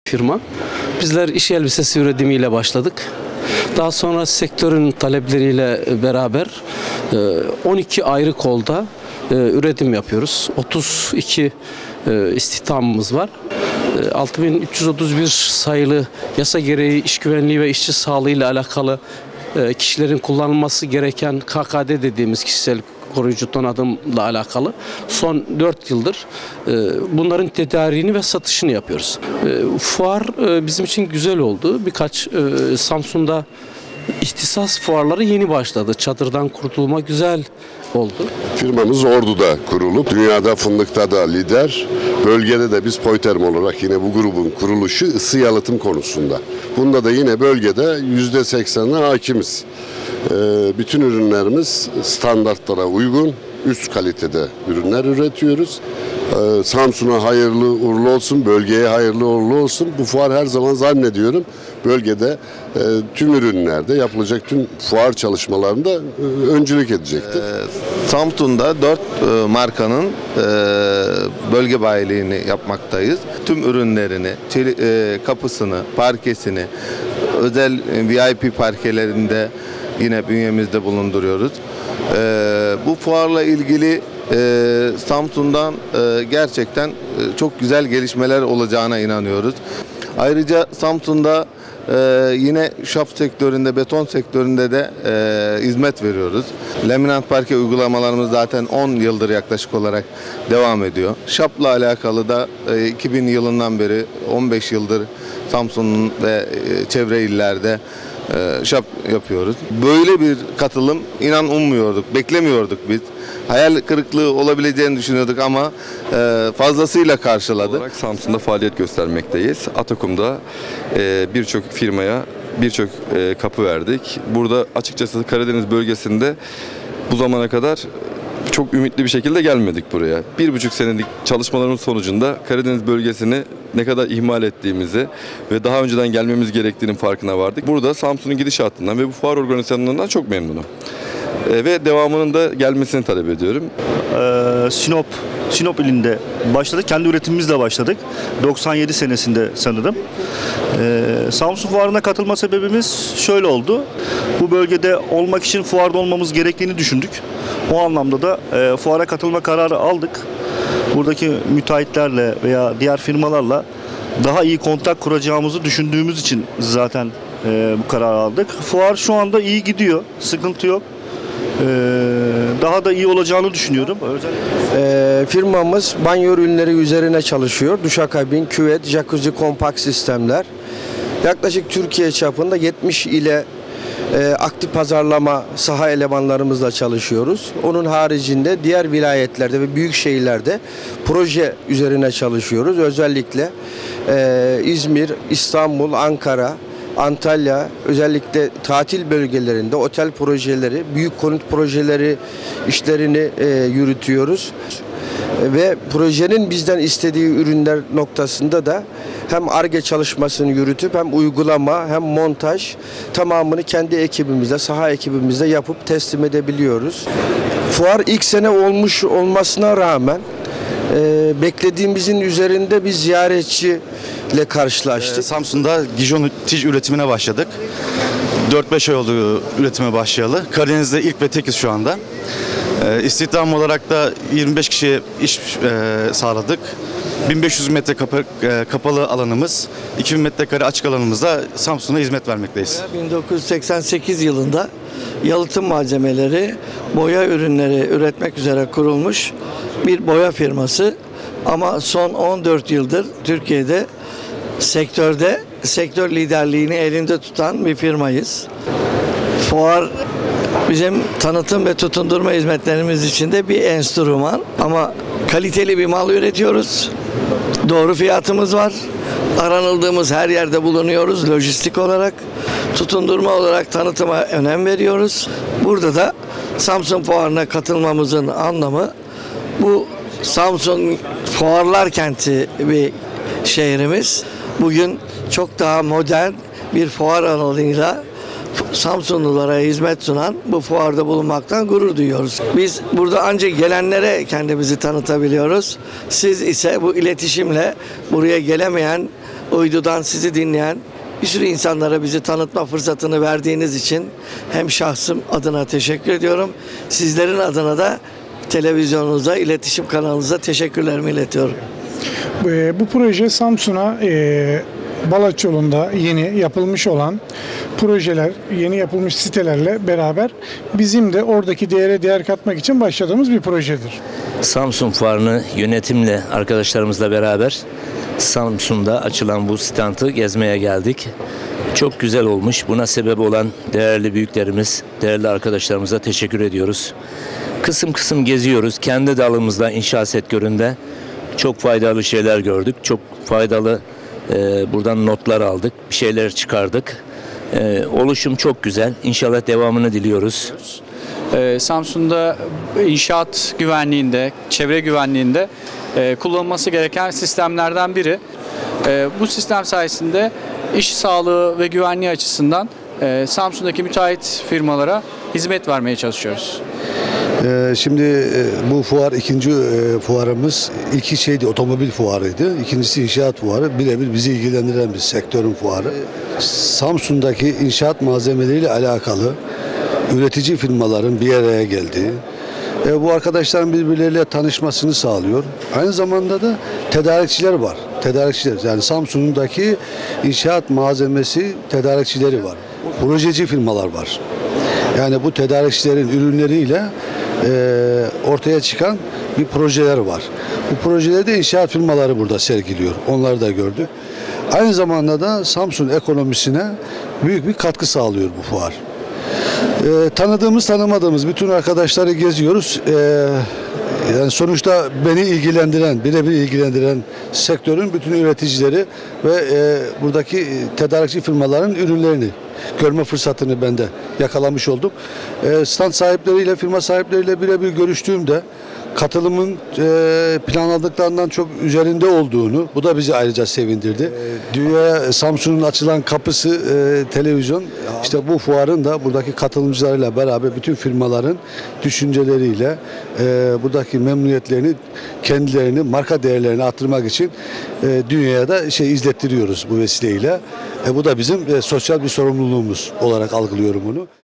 firma. Bizler iş elbisesi üretimiyle başladık. Daha sonra sektörün talepleriyle beraber 12 ayrı kolda üretim yapıyoruz. 32 istihdamımız var. 6331 sayılı yasa gereği iş güvenliği ve işçi sağlığı ile alakalı kişilerin kullanılması gereken KKD dediğimiz kişisel koruyucu donanımla alakalı son 4 yıldır bunların tedariğini ve satışını yapıyoruz. Fuar bizim için güzel oldu. Birkaç Samsun'da ihtisas fuarları yeni başladı. Çadırdan kurtulma güzel oldu. Firmamız Ordu'da kurulup dünyada fındıkta da lider. Bölgede de biz Poyterm olarak yine bu grubun kuruluşu ısı yalıtım konusunda. Bunda da yine bölgede %80'ine hakimiz. Bütün ürünlerimiz standartlara uygun, üst kalitede ürünler üretiyoruz. Samsun'a hayırlı uğurlu olsun, bölgeye hayırlı uğurlu olsun. Bu fuar her zaman zannediyorum bölgede tüm ürünlerde yapılacak tüm fuar çalışmalarında öncülük edecektir. Samsun'da 4 markanın bölge bayiliğini yapmaktayız. Tüm ürünlerini, kapısını, parkesini, özel VIP parkelerinde yine bünyemizde bulunduruyoruz. Bu fuarla ilgili Samsun'dan gerçekten çok güzel gelişmeler olacağına inanıyoruz. Ayrıca Samsun'da yine şap sektöründe, beton sektöründe de hizmet veriyoruz. Laminat parke uygulamalarımız zaten 10 yıldır yaklaşık olarak devam ediyor. Şapla alakalı da 2000 yılından beri 15 yıldır Samsun'un ve çevre illerde şap yapıyoruz. Böyle bir katılım inan ummuyorduk, beklemiyorduk biz. Hayal kırıklığı olabileceğini düşünüyorduk ama fazlasıyla karşıladı. Olarak Samsun'da faaliyet göstermekteyiz. Atakum'da birçok firmaya birçok kapı verdik. Burada açıkçası Karadeniz bölgesinde bu zamana kadar çok ümitli bir şekilde gelmedik buraya. 1,5 senelik çalışmalarımız sonucunda Karadeniz bölgesini ne kadar ihmal ettiğimizi ve daha önceden gelmemiz gerektiğinin farkına vardık. Burada Samsun'un gidişatından ve bu fuar organizasyonlarından çok memnunum. Ve devamının da gelmesini talep ediyorum. Sinop ilinde başladık. Kendi üretimimizle başladık. 97 senesinde sanırım. Samsun Fuarı'na katılma sebebimiz şöyle oldu. Bu bölgede olmak için fuarda olmamız gerektiğini düşündük. O anlamda da fuara katılma kararı aldık. Buradaki müteahhitlerle veya diğer firmalarla daha iyi kontak kuracağımızı düşündüğümüz için zaten bu kararı aldık. Fuar şu anda iyi gidiyor. Sıkıntı yok. Daha da iyi olacağını düşünüyorum. Firmamız banyo ürünleri üzerine çalışıyor. Duşakabin, küvet, jacuzzi kompakt sistemler. Yaklaşık Türkiye çapında 70 ile aktif pazarlama saha elemanlarımızla çalışıyoruz. Onun haricinde diğer vilayetlerde ve büyük şehirlerde proje üzerine çalışıyoruz. Özellikle İzmir, İstanbul, Ankara, Antalya, özellikle tatil bölgelerinde otel projeleri, büyük konut projeleri işlerini yürütüyoruz. Ve projenin bizden istediği ürünler noktasında da hem Ar-Ge çalışmasını yürütüp hem uygulama hem montaj tamamını kendi ekibimizde, saha ekibimizde yapıp teslim edebiliyoruz. Fuar ilk sene olmuş olmasına rağmen beklediğimizin üzerinde bir ziyaretçiyle karşılaştık. Samsun'da Gijon Tij üretimine başladık. 4-5 ay oldu üretime başlayalı. Karadeniz'de ilk ve tekiz şu anda. İstihdam olarak da 25 kişiye iş sağladık. 1500 metre kapalı alanımız, 2000 metrekare açık alanımızda Samsun'a hizmet vermekteyiz. 1988 yılında yalıtım malzemeleri, boya ürünleri üretmek üzere kurulmuş bir boya firması. Ama son 14 yıldır Türkiye'de sektör liderliğini elinde tutan bir firmayız. Fuar bizim tanıtım ve tutundurma hizmetlerimiz için de bir enstrüman ama kaliteli bir mal üretiyoruz. Doğru fiyatımız var. Aranıldığımız her yerde bulunuyoruz lojistik olarak. Tutundurma olarak tanıtıma önem veriyoruz. Burada da Samsun Fuarı'na katılmamızın anlamı bu Samsun Fuarlar Kenti bir şehrimiz. Bugün çok daha modern bir fuar alanıyla Samsunlulara hizmet sunan bu fuarda bulunmaktan gurur duyuyoruz. Biz burada ancak gelenlere kendimizi tanıtabiliyoruz. Siz ise bu iletişimle buraya gelemeyen uydudan sizi dinleyen bir sürü insanlara bizi tanıtma fırsatını verdiğiniz için hem şahsım adına teşekkür ediyorum. Sizlerin adına da televizyonunuza, iletişim kanalınıza teşekkürlerimi iletiyorum. Bu proje Samsun'a Balaç yolunda yeni yapılmış olan projeler, yeni yapılmış sitelerle beraber bizim de oradaki değer katmak için başladığımız bir projedir. Samsun Fuarı'nı yönetimle, arkadaşlarımızla beraber Samsun'da açılan bu standı gezmeye geldik. Çok güzel olmuş. Buna sebep olan değerli büyüklerimiz, değerli arkadaşlarımıza teşekkür ediyoruz. Kısım kısım geziyoruz. Kendi dalımızda inşaat sektöründe çok faydalı şeyler gördük. Çok faydalı buradan notlar aldık. Bir şeyler çıkardık. Oluşum çok güzel. İnşallah devamını diliyoruz. Samsun'da inşaat güvenliğinde, çevre güvenliğinde kullanılması gereken sistemlerden biri. Bu sistem sayesinde iş sağlığı ve güvenliği açısından Samsun'daki müteahhit firmalara hizmet vermeye çalışıyoruz. Şimdi bu fuar ikinci fuarımız. İlki şeydi, otomobil fuarıydı. İkincisi inşaat fuarı. Birebir bizi ilgilendiren bir sektörün fuarı. Samsun'daki inşaat malzemeleriyle alakalı üretici firmaların bir araya geldiği, bu arkadaşların birbirleriyle tanışmasını sağlıyor. Aynı zamanda da tedarikçiler var. Tedarikçiler, yani Samsun'daki inşaat malzemesi tedarikçileri var. Projeci firmalar var. Yani bu tedarikçilerin ürünleriyle ortaya çıkan bir projeler var. Bu projelerde inşaat firmaları burada sergiliyor. Onları da gördük. Aynı zamanda da Samsun ekonomisine büyük bir katkı sağlıyor bu fuar. Tanıdığımız tanımadığımız bütün arkadaşları geziyoruz. Yani sonuçta beni ilgilendiren, birebir ilgilendiren sektörün bütün üreticileri ve buradaki tedarikçi firmaların ürünlerini görme fırsatını ben de yakalamış oldum. Stand sahipleriyle, firma sahipleriyle birebir görüştüğümde katılımın planladıklarından çok üzerinde olduğunu, bu da bizi ayrıca sevindirdi. Dünyaya Samsun'un açılan kapısı televizyon. İşte bu fuarın da buradaki katılımcılarıyla beraber bütün firmaların düşünceleriyle buradaki memnuniyetlerini, kendilerini, marka değerlerini arttırmak için dünyaya da izlettiriyoruz bu vesileyle. Bu da bizim sosyal bir sorumluluğumuz olarak algılıyorum bunu.